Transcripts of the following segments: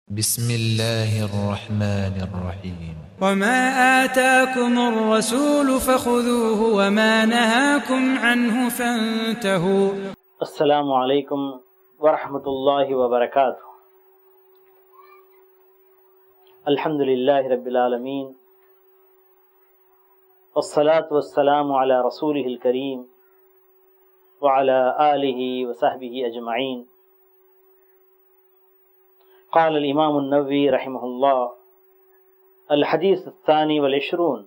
بسم الله الرحمن الرحيم. وما آتاكم الرسول فخذوه وما نهاكم عنه فانتهوا. السلام علیکم ورحمۃ اللہ وبرکاتہ. الحمد للہ رب العالمین والصلاة والسلام علی رسولہ الکریم وعلی آلہ وصحبہ اجمعین. قال الامام النووی رحمہ اللہ الحدیث الثانی والعشرون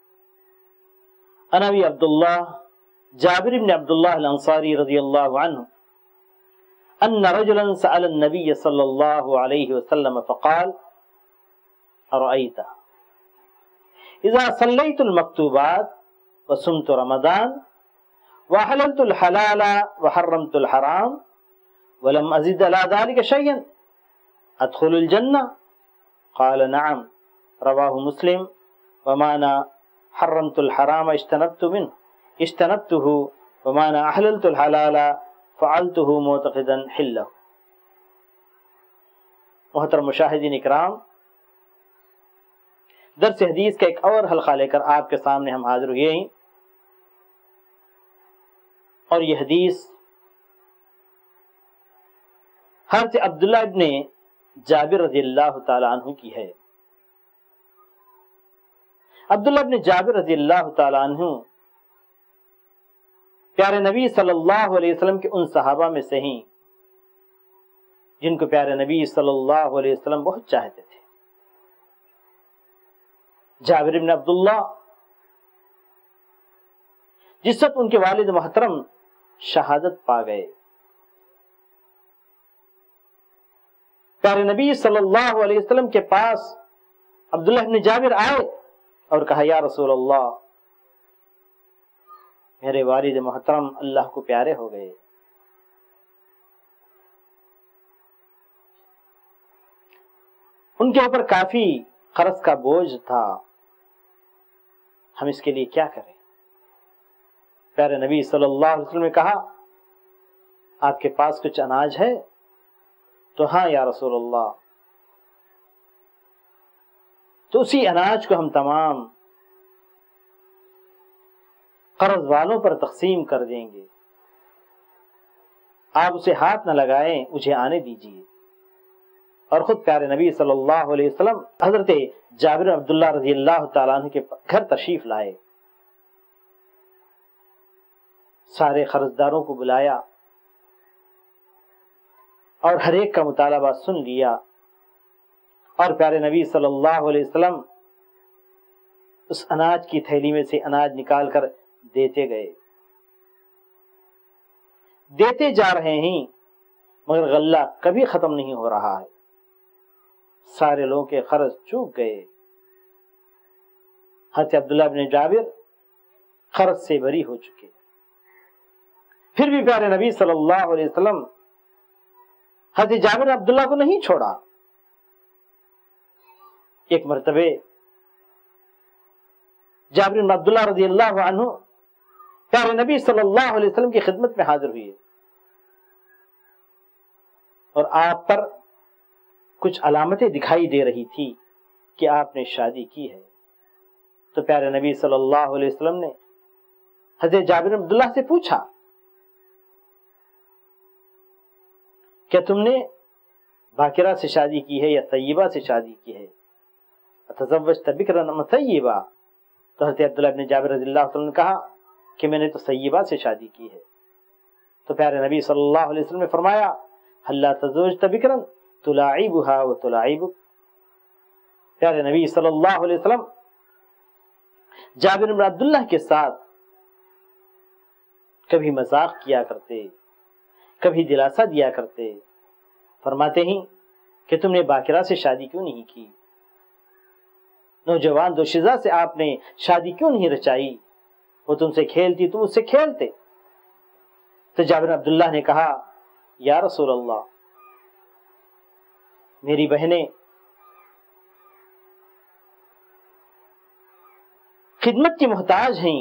عن ابی عبداللہ جابر بن عبداللہ الانصاری رضی اللہ عنہ ان رجلا سأل النبی صلی اللہ علیہ وسلم فقال ارأیت اذا صلیت المکتوبات وصمت رمضان وحللت الحلال وحرمت الحرام ولم ازد على ذلك شيئا ادخل الجنہ؟ قال نعم رواہ مسلم. ومعنى حرمت الحرام اجتنبته ومعنى احللت الحلال فعلته معتقدا حلہ. محترم مشاہدین اکرام، درس حدیث کا ایک اور حلقہ لے کر آپ کے سامنے ہم حاضر ہوئے ہیں، اور یہ حدیث حضرت عبداللہ ابن جابر رضی اللہ تعالی عنہ کی ہے. عبداللہ ابن جابر رضی اللہ تعالی عنہ پیارے نبی صلی اللہ علیہ وسلم کے ان صحابہ میں سے ہیں جن کو پیارے نبی صلی اللہ علیہ وسلم بہت چاہتے تھے. جابر ابن عبداللہ جس وقت ان کے والد محترم شہادت پا گئے، پیارے نبی صلی اللہ علیہ وسلم کے پاس عبداللہ بن جابر آئے اور کہا یا رسول اللہ، میرے والد محترم اللہ کو پیارے ہو گئے، ان کے اوپر کافی قرض کا بوجھ تھا، ہم اس کے لیے کیا کریں؟ پیارے نبی صلی اللہ علیہ وسلم نے کہا آپ کے پاس کچھ اناج ہے؟ تو ہاں یا رسول اللہ، تو اسی اناج کو ہم تمام قرض والوں پر تقسیم کر دیں گے، آپ اسے ہاتھ نہ لگائیں، مجھے آنے دیجیے. اور خود پیارے نبی صلی اللہ علیہ وسلم حضرت جابر عبداللہ رضی اللہ تعالیٰ عنہ کے گھر تشریف لائے، سارے قرضداروں کو بلایا اور ہر ایک کا مطالبہ سن لیا، اور پیارے نبی صلی اللہ علیہ وسلم اس اناج کی تھیلی میں سے اناج نکال کر دیتے گئے، دیتے جا رہے ہیں، مگر غلہ کبھی ختم نہیں ہو رہا ہے. سارے لوگوں کے قرض چوک گئے. حضرت عبداللہ بن جابر قرض سے بری ہو چکے، پھر بھی پیارے نبی صلی اللہ علیہ وسلم حضرت جابر عبداللہ کو نہیں چھوڑا. ایک مرتبہ جابر بن عبداللہ رضی اللہ عنہ پیارے نبی صلی اللہ علیہ وسلم کی خدمت میں حاضر ہوئے، اور آپ پر کچھ علامتیں دکھائی دے رہی تھی کہ آپ نے شادی کی ہے. تو پیارے نبی صلی اللہ علیہ وسلم نے حضرت جابر بن عبداللہ سے پوچھا کیا تم نے باکرہ سے شادی کی ہے یا طیبہ سے شادی کی ہے؟ اتزوجت بکرا ام طیبہ؟ تو حضرت عبداللہ بن جابر رضی اللہ عنہ نے کہا کہ میں نے تو طیبہ سے شادی کی ہے. تو پیارے نبی صلی اللہ علیہ وسلم نے فرمایا ہلا تزوجت بکرا تلاعبها وتلاعبک. پیارے نبی صلی اللہ علیہ وسلم جابر بن عبداللہ کے ساتھ کبھی مذاق کیا کرتے، کبھی دلاسا دیا کرتے، فرماتے ہیں کہ تم نے باکرہ سے شادی کیوں نہیں کی؟ نوجوان دوشیزہ سے آپ نے شادی کیوں نہیں رچائی؟ وہ تم سے کھیلتی، تم اس سے کھیلتے. تو جابر عبداللہ نے کہا یا رسول اللہ، میری بہنیں خدمت کی محتاج ہیں،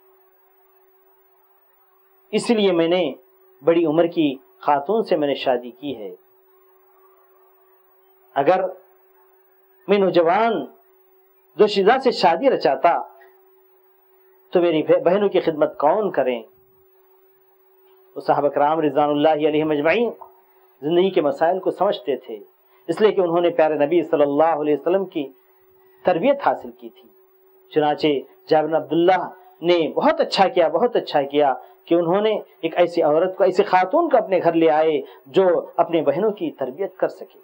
اس لیے میں نے بڑی عمر کی خاتون سے میں نے شادی کی ہے. اگر میں نوجوان دوشیزہ سے شادی رچاتا تو میری بہنوں کی خدمت کون کریں؟ وہ صحابہ کرام رضوان اللہ علیہم اجمعین زندگی کے مسائل کو سمجھتے تھے، اس لیے کہ انہوں نے پیارے نبی صلی اللہ علیہ وسلم کی تربیت حاصل کی تھی۔ چنانچہ جابر بن عبداللہ نے بہت اچھا کیا کہ انہوں نے ایک ایسی عورت کو، ایسی خاتون کو اپنے گھر لے آئے جو اپنے بہنوں کی تربیت کر سکے۔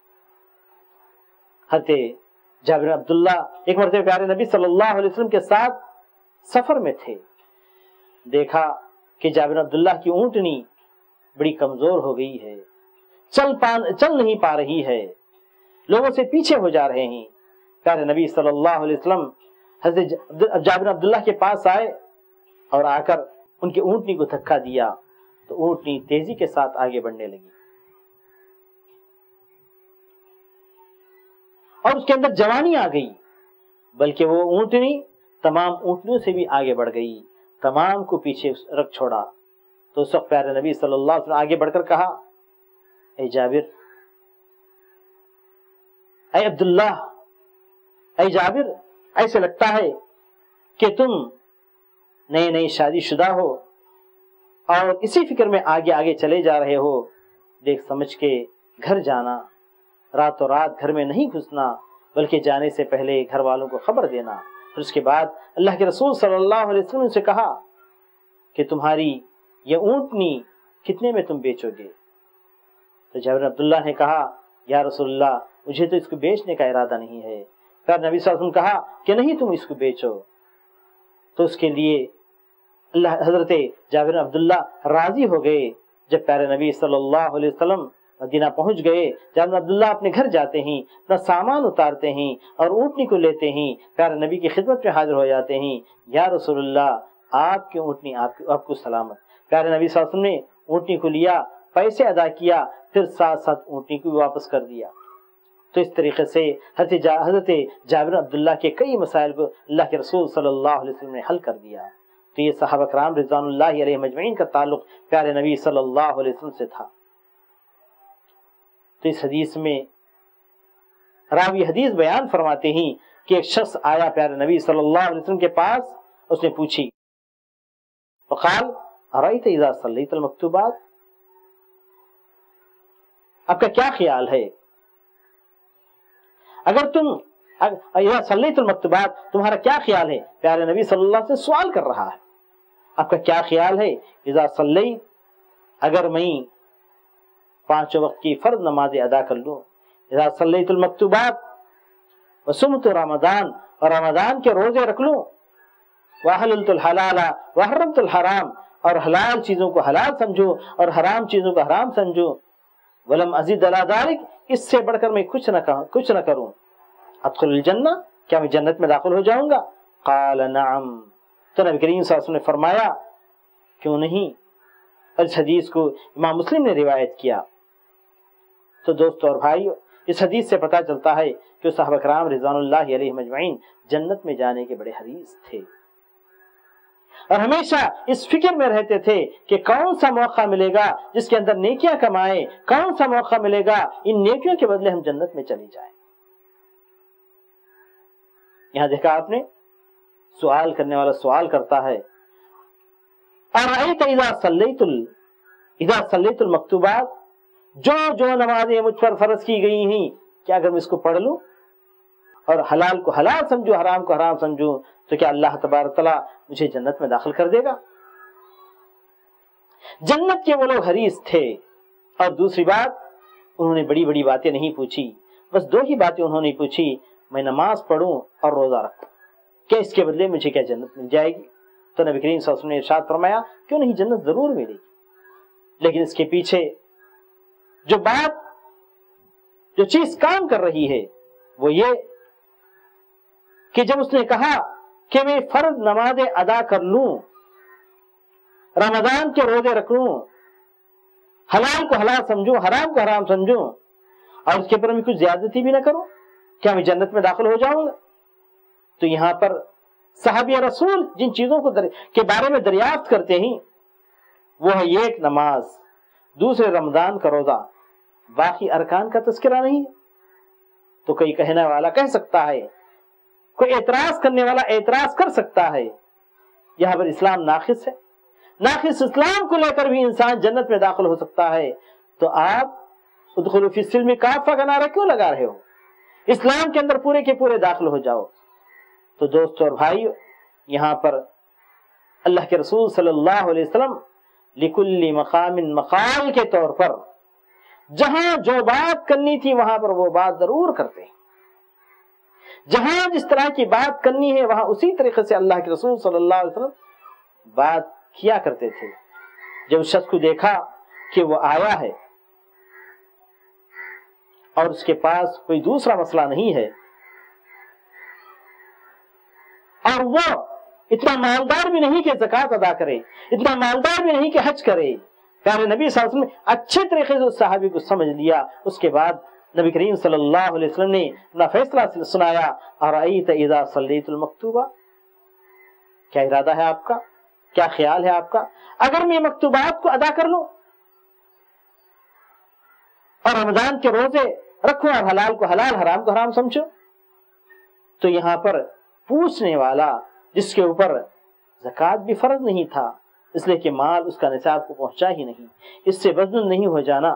حضرت جابر بن عبداللہ ایک مرتبہ پیارے نبی صلی اللہ علیہ وسلم کے ساتھ سفر میں تھے، دیکھا کہ جابر بن عبداللہ کی اونٹنی بڑی کمزور ہو گئی ہے، چل نہیں پا رہی ہے، لوگوں سے پیچھے ہو جا رہے ہیں۔ پیارے نبی صلی اللہ علیہ وسلم حضرت جابر بن عبداللہ کے پاس آئے اور آ کر ان کی اونٹنی کو دھکا دیا تو اونٹنی تیزی کے ساتھ آگے بڑھنے لگی اور اس کے اندر جوانی آ گئی، بلکہ وہ اونٹنی تمام اونٹنیوں سے بھی آگے بڑھ گئی، تمام کو پیچھے رکھ چھوڑا۔ تو اس وقت پیارے نبی صلی اللہ علیہ وسلم آگے بڑھ کر کہا، اے جابر، اے عبداللہ، اے جابر، ایسے لگتا ہے کہ تم نئے شادی شدہ ہو اور اسی فکر میں آگے آگے چلے جا رہے ہو، دیکھ سمجھ کے گھر جانا، راتوں رات گھر میں نہیں گھسنا، بلکہ جانے سے پہلے گھر والوں کو خبر دینا۔ پھر اس کے بعد اللہ کے رسول صلی اللہ علیہ وسلم سے کہا کہ تمہاری یہ اونٹنی کتنے میں تم بیچو گے؟ تو جابر بن عبداللہ نے کہا، یا رسول اللہ، مجھے تو اس کو بیچنے کا ارادہ نہیں ہے۔ پھر نبی صلی اللہ علیہ وسلم کہا کہ نہیں، تم اس کو بیچو۔ تو اس کے لیے حضرت جابر بن عبداللہ راضی ہو گئے۔ جب پیارے نبی صلی اللہ علیہ وسلم مدینہ پہنچ گئے، جابر بن عبداللہ اپنے گھر جاتے ہیں، اپنا سامان اتارتے ہیں اور اونٹنی کو لیتے ہیں، پیارے نبی کی خدمت میں حاضر ہو جاتے ہیں۔ یا رسول اللہ، آپ کی اونٹنی آپ کو سلامت۔ پیارے نبی صلی اللہ علیہ وسلم نے اونٹنی کو لیا، پیسے ادا کیا، پھر ساتھ ساتھ اونٹنی کو بھی واپس کر دیا۔ تو اس طریقے سے حضرت جابر بن عبداللہ کے کئی مسائل کو اللہ کے رسول صلی اللہ علیہ وسلم نے حل کر دیا۔ تو یہ صحابہ کرام رضوان اللہ علیہم اجمعین کا تعلق پیارے نبی صلی اللہ علیہ وسلم سے تھا۔ تو اس حدیث میں راوی حدیث بیان فرماتے ہیں کہ ایک شخص آیا پیارے نبی صلی اللہ علیہ وسلم کے پاس، اس نے پوچھی، فقال ارأیت اذا صلیت المکتوبات، آپ کا کیا خیال ہے اگر تم اذا صلیت المکتوبات، تمہارا کیا خیال ہے؟ پیارے نبی صلی اللہ علیہ وسلم سوال کر رہا ہے، آپ کا کیا خیال ہے اذا صلیت، اگر میں 5 وقت کی فرض نمازیں ادا کر لوں، اذا صلیت المکتوبات وصمت رمضان، اور رمضان کے روزے رکھ لوں، وحللت الحلال وحرمت الحرام، اور حلال چیزوں کو حلال سمجھو اور حرام چیزوں کو حرام سمجھو، ولم ازید علی ذلک، اس سے بڑھ کر میں کچھ نہ کروں، ادخل الجنہ، کیا میں جنت میں داخل ہو جاؤں گا؟ قال نعم، تو نبی کریم صلی اللہ علیہ وسلم نے فرمایا کیوں نہیں۔ اس حدیث کو امام مسلم نے روایت کیا۔ تو دوستو اور بھائیو، اس حدیث سے پتہ چلتا ہے کہ صحابہ کرام رضوان اللہ علیہم اجمعین جنت میں جانے کے بڑے حریص تھے اور ہمیشہ اس فکر میں رہتے تھے کہ کون سا موقع ملے گا جس کے اندر نیکیاں کمائیں، کون سا موقع ملے گا ان نیکیوں کے بدلے ہم جنت میں چلی جائیں۔ یہاں دیکھا آپ نے، سوال کرنے والا سوال کرتا ہے، ارأیت اذا صلیت المکتوبات، جو نمازیں مجھ پر فرض کی گئی ہیں، کیا اگر میں اس کو پڑھ لوں اور حلال کو حلال سمجھوں، حرام کو حرام سمجھوں، تو کیا اللہ تبارک تعالیٰ مجھے جنت میں داخل کر دے گا؟ جنت کے وہ لوگ حریص تھے۔ اور دوسری بات، انہوں نے بڑی بڑی باتیں نہیں پوچھی، بس 2 ہی باتیں انہوں نے پوچھی، میں نماز پڑھوں اور روزہ رکھوں، کہ اس کے بدلے مجھے کیا جنت مل جائے گی؟ تو نبی کریم صلی اللہ علیہ وسلم نے ارشاد فرمایا، کیوں نہیں، جنت ضرور ملے گی، لیکن اس کے پیچھے جو چیز کام کر رہی ہے وہ یہ کہ جب اس نے کہا کہ میں فرض نمازیں ادا کر لوں، رمضان کے روزے رکھ لوں، حلال کو حلال سمجھوں، حرام کو حرام سمجھوں، اور اس کے اوپر میں کچھ زیادتی بھی نہ کروں، کیا میں جنت میں داخل ہو جاؤں گا؟ تو یہاں پر صحابی رسول جن چیزوں کے بارے میں دریافت کرتے ہیں وہ ہے ایک نماز، دوسرے رمضان کا روزہ، باقی ارکان کا تذکرہ نہیں۔ تو کوئی کہنے والا کہہ سکتا ہے، کوئی اعتراض کرنے والا اعتراض کر سکتا ہے، یہاں پر اسلام ناقص ہے، ناقص اسلام کو لے کر بھی انسان جنت میں داخل ہو سکتا ہے، تو آپ ادخلوا فی السلم کافہ کا نعرہ کیوں لگا رہے ہو؟ اسلام کے اندر پورے کے پورے داخل ہو جاؤ۔ تو دوستو اور بھائیو، یہاں پر اللہ کے رسول صلی اللہ علیہ وسلم لکل مقام مقال کے طور پر جہاں جو بات کرنی تھی وہاں پر وہ بات ضرور کرتے ہیں، جہاں جس طرح کی بات کرنی ہے وہاں اسی طریقے سے اللہ کے رسول صلی اللہ علیہ وسلم بات کیا کرتے تھے۔ جب اس شخص کو دیکھا کہ وہ آیا ہے اور اس کے پاس کوئی دوسرا مسئلہ نہیں ہے اور وہ اتنا مالدار بھی نہیں کہ زکوٰۃ ادا کرے، اتنا مالدار بھی نہیں کہ حج کرے، پیارے نبی صلی اللہ علیہ وسلم نے اچھے طریقے سے اس صحابی کو سمجھ لیا۔ اس کے بعد نبی کریم صلی اللہ علیہ وسلم نے اپنا فیصلہ سنایا، ارأیت اذا صلیت المکتوبہ، کیا ارادہ ہے آپ کا، کیا خیال ہے آپ کا، اگر میں مکتوبات کو ادا کر لوں اور رمضان کے روزے رکھوں اور حلال کو حلال حرام کو حرام سمجھو؟ تو یہاں پر پوچھنے والا جس کے اوپر زکوٰۃ بھی فرض نہیں تھا، اس لیے کہ مال اس کا نصاب کو پہنچا ہی نہیں، اس سے وزن نہیں ہو جانا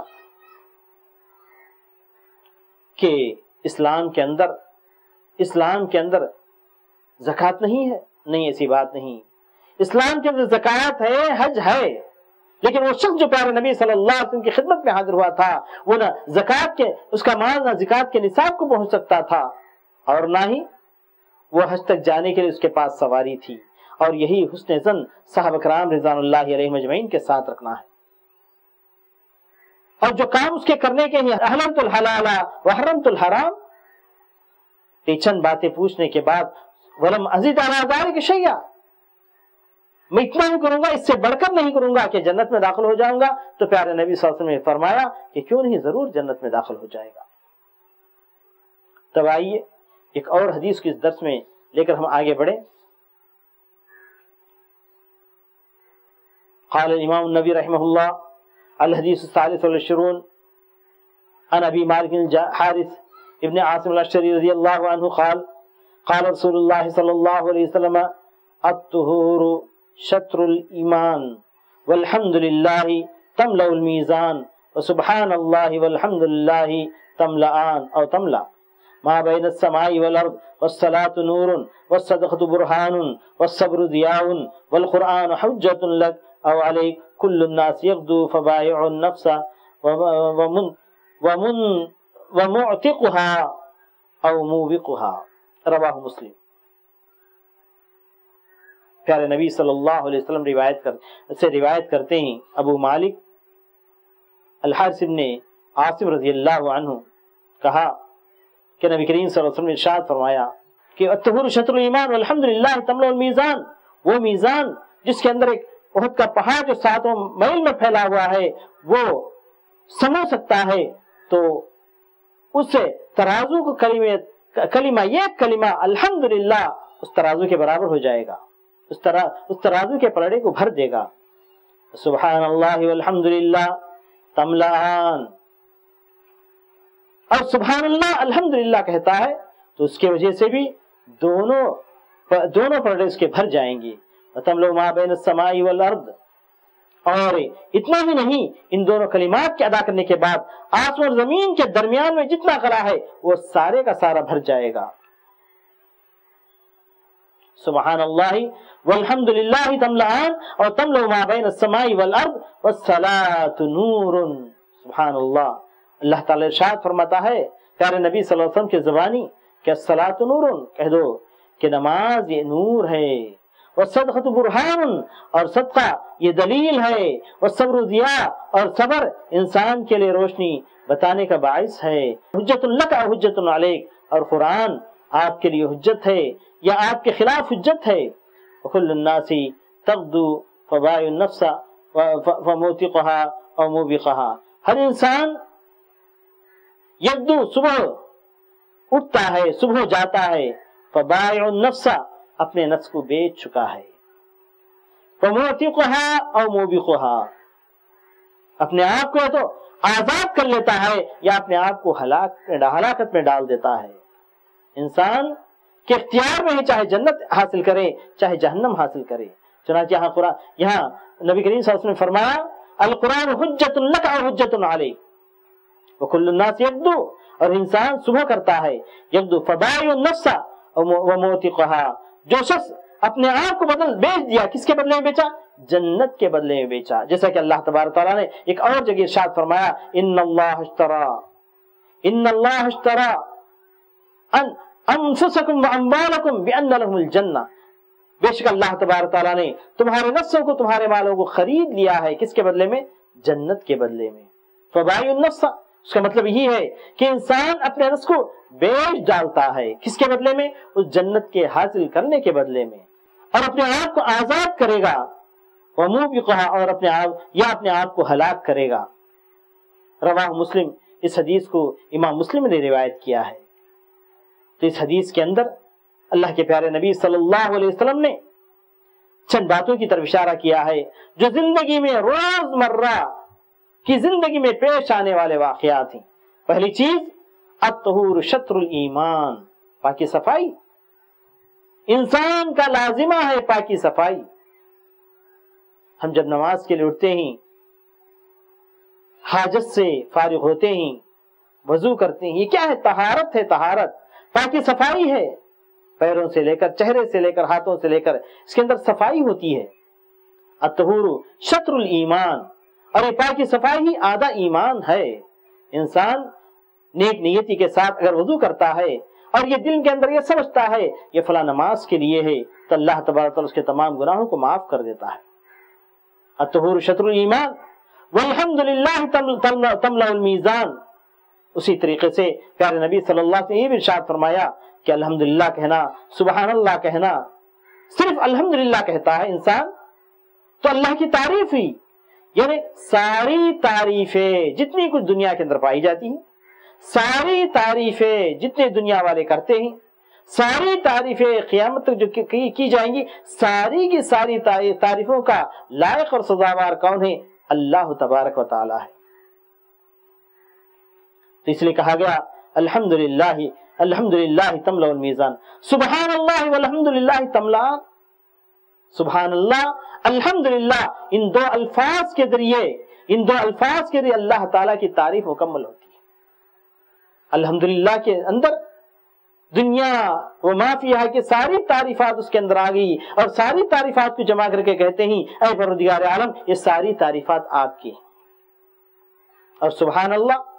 کہ اسلام کے اندر زکوٰۃ نہیں ہے، نہیں، ایسی بات نہیں۔ اسلام کے اندر زکوٰۃ ہے، حج ہے، لیکن وہ شخص جو پیارے نبی صلی اللہ علیہ وسلم کی خدمت میں حاضر ہوا تھا وہ نہ زکوٰۃ کے اس کا مال نہ زکوٰۃ کے نصاب کو پہنچ سکتا تھا اور نہ ہی وہ حج تک جانے کے لیے اس کے پاس سواری تھی۔ اور یہی حسن ظن صحابہ کرام رضوان اللہ علیہم اجمعین کے ساتھ رکھنا ہے، اور جو کام اس کے کرنے کے لیے احللت الحلال وحرمت الحرام، چند باتیں پوچھنے کے بعد ولم ازد علی ذلک شیئا، میں اتنا ہی کروں گا، اس سے بڑھ کر نہیں کروں گا کہ جنت میں داخل ہو جاؤں گا، تو پیارے نبی صلی اللہ علیہ وسلم نے فرمایا کہ کیوں نہیں، ضرور جنت میں داخل ہو جائے گا۔ تب آئیے ایک اور حدیث کو اس درس میں لے کر ہم آگے بڑھیں۔ قال الامام النووی رحمہ اللہ الحدیث الثالث والعشرون عن ابی مالک الحارث ابن عاصم الاشعری رضی اللہ عنہ قال قال رسول اللہ صلی اللہ علیہ وسلم الطہور شطر الایمان والحمد للہ تملأ المیزان وسبحان اللہ والحمد للہ تملأان او تملأ ما بین السماء والارض والصلاة نور والصدقة برہان والصبر ضیاء والقرآن حجة لک او علیک کل الناس یغدو فبائع النفس ومعتقها او موبقها، رواہ مسلم۔ پیارے نبی صلی اللہ علیہ وسلم روایت کرتے ہیں ابو مالک الحارث بن عاصم رضی اللہ عنہ کہا کہ نبی کریم صلی اللہ علیہ وسلم نے ارشاد فرمایا کہ الطہور شطر الایمان والحمد للہ تملأ المیزان، وہ میزان جس کے اندر ایک احد کا پہاڑ جو 7 میل میں پھیلا ہوا ہے وہ سمو سکتا ہے، تو اس سے ترازو کو کلمہ یہ کلمہ الحمدللہ اس ترازو کے برابر ہو جائے گا، اس ترازو کے پلڑے کو بھر دے گا۔ سبحان اللہ والحمدللہ تملأان، اور سبحان اللہ الحمدللہ کہتا ہے تو اس کی وجہ سے بھی دونوں پلڑے اس کے بھر جائیں گے۔ وَتَمْلَأُ مَا بَيْنَ السَّمَاءِ وَالْأَرْضِ، اور اتنا ہی نہیں، ان دونوں کلمات کے ادا کرنے کے بعد آسمان اور زمین کے درمیان میں جتنا خلا ہے وہ سارے کا سارا بھر جائے گا۔ سبحان اللہ والحمد للہ تملأان اور تملأ ما بین السماء والارض والصلاة نور۔ سبحان اللہ، اللہ تعالی ارشاد فرماتا ہے پیارے نبی صلی اللہ علیہ وسلم کے زبانی کہ الصلاة نور، کہہ دو کہ نماز یہ نور ہے، والصدقة برہان، اور صدقہ یہ دلیل ہے، والصبر ضیاء، اور صبر انسان کے لیے روشنی بتانے کا باعث ہے، حجت لک اور حجت علیک، اور قرآن آپ کے لیے حجت ہے یا آپ کے خلاف حجت ہے۔ وکل الناس تغدو فبائع النفس فموتقها او موبقها، ہر انسان یغدو صبح اٹھتا ہے، صبح جاتا ہے، فبائع النفس اپنے نفس کو بیچ چکا ہے، فموتقها او موبقها اپنے آپ کو تو آزاد کر لیتا ہے یا اپنے آپ کو ہلاکت میں ڈال دیتا ہے۔ انسان کے اختیار میں ہے، چاہے جنت حاصل کرے چاہے جہنم حاصل کرے۔ چنانچہ یہاں نبی کریم صلی اللہ علیہ وسلم نے فرمایا القرآن حجت لک او حجت علیک وکل الناس یغدو، اور انسان صبح کرتا ہے یغدو فبائع النفس وموتقھا، جو شخص اپنے آپ کو بیچ دیا، کس کے بدلے میں بیچا؟ جنت کے بدلے میں بیچا۔ جیسا کہ اللہ تبارک تعالیٰ نے ایک اور جگہ ارشاد فرمایا ان اللہ اشترى انفسکم واموالکم بان لهم الجنہ، بے شک اللہ تبارک تعالیٰ نے تمہارے نفسوں کو، تمہارے مالوں کو خرید لیا ہے، کس کے بدلے میں؟ جنت کے بدلے میں۔ فبائع النفس، اس کا مطلب یہی ہے کہ انسان اپنے نفس کو بیچ ڈالتا ہے، کس کے بدلے میں؟ اس جنت کے حاصل کرنے کے بدلے میں، اور اپنے آپ کو آزاد کرے گا، اور اپنے آپ کو ہلاک کرے گا۔ رواہ مسلم، اس حدیث کو امام مسلم نے روایت کیا ہے۔ تو اس حدیث کے اندر اللہ کے پیارے نبی صلی اللہ علیہ وسلم نے چند باتوں کی طرف اشارہ کیا ہے جو زندگی میں روزمرہ کی زندگی میں پیش آنے والے واقعات ہیں۔ پہلی چیز الطہور شطر الایمان، پاکی صفائی انسان کا لازمہ ہے، پاکی صفائی۔ ہم جب نماز کے لیے اٹھتے ہیں، حاجت سے فارغ ہوتے ہیں، وضو کرتے ہیں، یہ کیا ہے؟ طہارت ہے، طہارت، پاکی صفائی ہے، پیروں سے لے کر، چہرے سے لے کر، ہاتھوں سے لے کر، اس کے اندر صفائی ہوتی ہے۔ الطہور شطر الایمان، اور یہ پاکی صفائی ہی آدھا ایمان ہے۔ انسان نیک نیتی کے ساتھ اگر وضو کرتا ہے اور یہ دل کے اندر یہ سمجھتا ہے یہ فلاں نماز کے لیے ہے، تو اللہ تبارک تعالیٰ اس کے تمام گناہوں کو معاف کر دیتا ہے۔ الطہور شطر الایمان والحمدللہ تملأ المیزان، اسی طریقے سے پیارے نبی صلی اللہ علیہ وسلم نے یہ بھی ارشاد فرمایا کہ الحمدللہ کہنا، سبحان اللہ کہنا، صرف الحمدللہ کہتا ہے انسان تو اللہ کی تعریف ہی، یعنی ساری تعریفیں جتنی کچھ دنیا کے اندر پائی جاتی ہیں، ساری تعریفیں جتنے دنیا والے کرتے ہیں، ساری تعریفیں قیامت تک جو کی جائیں گی، ساری کی ساری تعریفوں کا لائق اور سزاوار کون ہے؟ اللہ تبارک و تعالی ہے۔ تو اس لیے کہا گیا الحمدللہ تملأ المیزان، سبحان اللہ والحمدللہ تملأ، سبحان اللہ، الحمدللہ، ان دو الفاظ کے ذریعے اللہ تعالیٰ کی تعریف مکمل ہوتی ہے۔ الحمدللہ کے اندر دنیا و ما فیہا کی ساری تعریفات اس کے اندر آ گئی، اور ساری تعریفات کو جمع کر کے کہتے ہیں اے پروردگار عالم یہ ساری تعریفات آپ کی۔ اور سبحان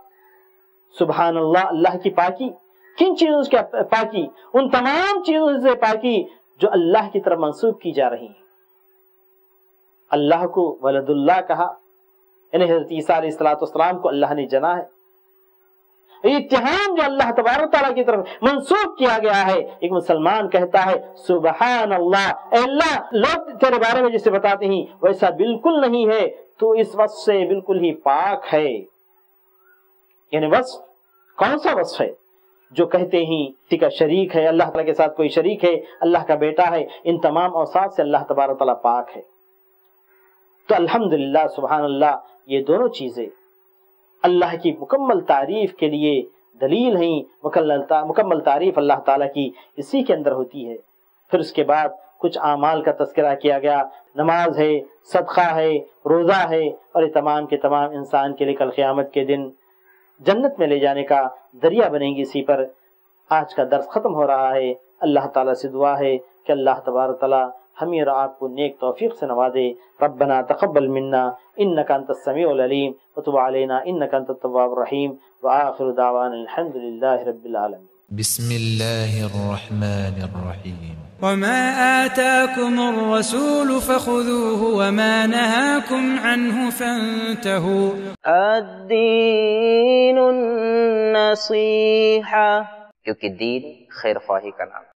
اللہ، اللہ کی پاکی، کن چیزوں سے پاکی؟ ان تمام چیزوں سے پاکی جو اللہ کی طرف منسوب کی جا رہی ہیں۔ اللہ کو ولد اللہ کہا، یعنی حضرت عیسیٰ علیہ السلام کو اللہ نے جنا ہے۔ یہ اتحام جو اللہ تبارک تعالیٰ کی طرف منسوب کیا گیا ہے، ایک مسلمان کہتا ہے سبحان اللہ، اے اللہ لوگ تیرے بارے میں جسے بتاتے ہیں ویسا بالکل نہیں ہے، تو اس وصف سے بالکل ہی پاک ہے۔ یعنی وصف کون سا وصف ہے؟ جو کہتے ہیں کسی کا شریک ہے، اللہ تعالیٰ کے ساتھ کوئی شریک ہے، اللہ کا بیٹا ہے، ان تمام اوصاف سے اللہ تبارک تعالیٰ پاک ہے۔ تو الحمدللہ، سبحان اللہ، یہ دونوں چیزیں اللہ کی مکمل تعریف کے لیے دلیل ہیں۔ مکمل تعریف اللہ تعالیٰ کی اسی کے اندر ہوتی ہے۔ پھر اس کے بعد کچھ اعمال کا تذکرہ کیا گیا، نماز ہے، صدقہ ہے، روزہ ہے، اور یہ تمام کے تمام انسان کے لیے کل قیامت کے دن جنت میں لے جانے کا ذریعہ بنیں گی۔ اسی پر آج کا درس ختم ہو رہا ہے۔ اللہ تعالیٰ سے دعا ہے کہ اللہ تبارک تعالیٰ ہمیں اور آپ کو نیک توفیق سے نوازے۔ ربنا تقبل منا انک انت السمیع العلیم وتب علینا انک انت التواب الرحیم وآخر دعوانا الحمد للہ رب العالمین۔ بسم اللہ الرحمن الرحیم۔ وما آتاكم الرسول فخذوه وما نهاكم عنه فانتهوا الدین النصیحہ، کیونکہ دین خیر خواہی کا نام